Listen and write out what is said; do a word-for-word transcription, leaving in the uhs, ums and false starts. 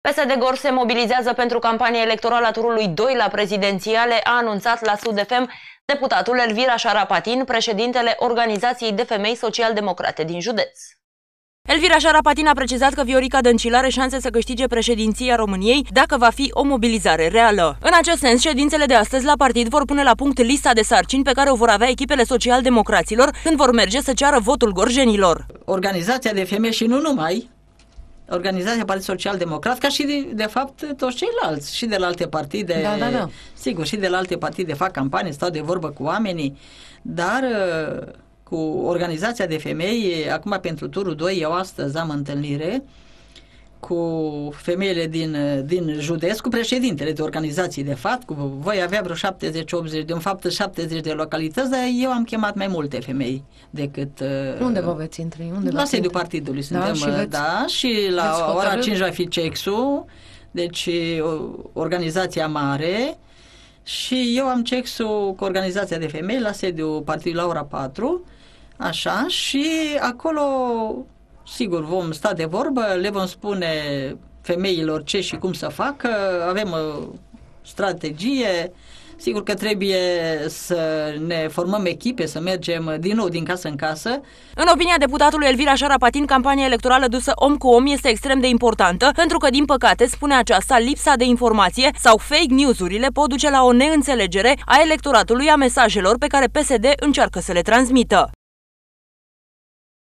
P S D Gorj se mobilizează pentru campania electorală a turului doi la prezidențiale, a anunțat la Sud F M deputatul Elvira Șarapatin, președintele Organizației de Femei Social-Democrate din județ. Elvira Șarapatin a precizat că Viorica Dăncilă are șanse să câștige președinția României dacă va fi o mobilizare reală. În acest sens, ședințele de astăzi la partid vor pune la punct lista de sarcini pe care o vor avea echipele social-democraților când vor merge să ceară votul gorjenilor. Organizația de femei și nu numai, Organizația Partid Social Democrat, ca și de, de fapt toți ceilalți, și de la alte partide, da, da, da. sigur, și de la alte partide fac campanii, stau de vorbă cu oamenii, dar cu Organizația de Femei, acum pentru turul doi, eu astăzi am întâlnire cu femeile din, din județ, cu președintele de organizații, de fapt, cu voi avea vreo șaptezeci optzeci, de în fapt șaptezeci de localități, dar eu am chemat mai multe femei decât... Unde vă veți întâlni? Unde la sediul partidului suntem, da, și, veți, da, și la ora cinci va fi C E X U, deci o, organizația mare, și eu am C E X U cu organizația de femei la sediul partidului la ora patru, așa, și acolo... Sigur, vom sta de vorbă, le vom spune femeilor ce și cum să facă, avem o strategie, sigur că trebuie să ne formăm echipe, să mergem din nou din casă în casă. În opinia deputatului Elvira Șarapatin, campania electorală dusă om cu om este extrem de importantă, pentru că, din păcate, spune aceasta, lipsa de informație sau fake news-urile pot duce la o neînțelegere a electoratului, a mesajelor pe care P S D încearcă să le transmită.